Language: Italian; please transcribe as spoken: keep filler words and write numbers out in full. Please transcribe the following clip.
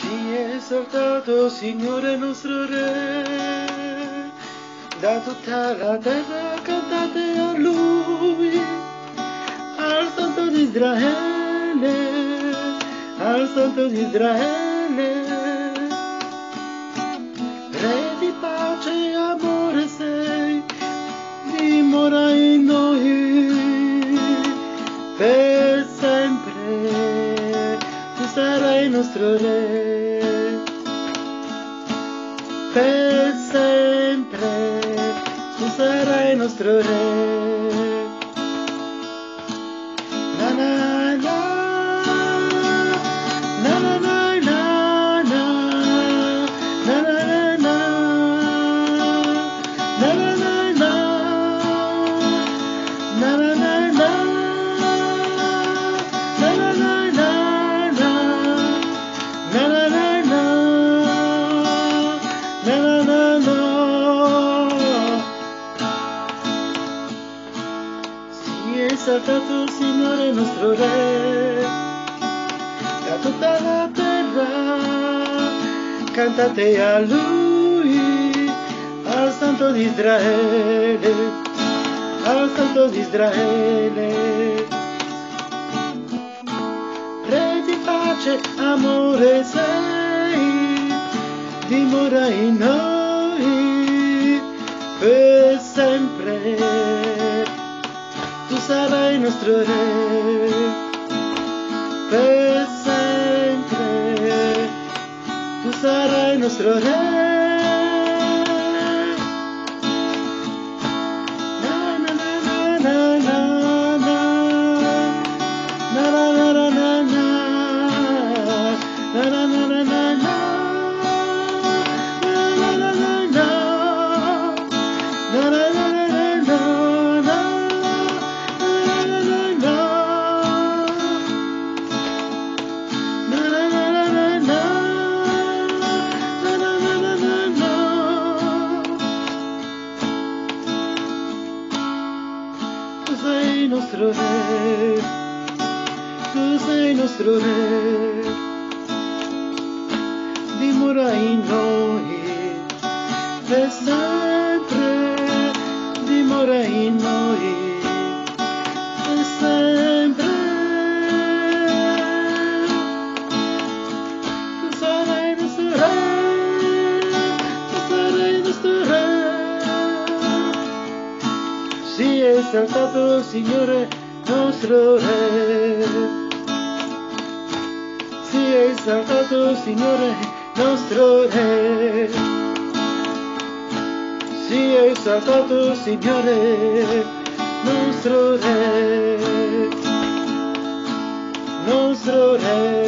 Sia esaltato, Signore nostro Re, da tutta la terra cantate a Lui, al Santo di Israele, al Santo di Israele. Re di pace e amore sei, dimora in noi, per sempre, tu sarai nostro Re, per sempre, tu sarai nostro Re. Na na na, na na na na, na na na na, na na na na, na na na na, na na na na, na na na na, na na na na. Sia esaltato, Signore nostro Re, da tutta la terra cantate a Lui, al Santo di Israele, al Santo di Israele. Re di pace, amore sei, dimora in noi, per sempre, tu sarai nostro Re, per sempre, tu sarai nostro Re. Na na na na na na, na na na na na, na na na na na, na na na na, na na na na. Tu sei nostro Re, tu sei nostro Re, dimora in noi, per sempre, dimora in noi, per sempre. Tu sarai nostro Re, tu sarai nostro Re. Sia esaltato, Signore nostro Re, sia esaltato, Signore nostro Re, sia esaltato, Signore nostro Re, nostro Re.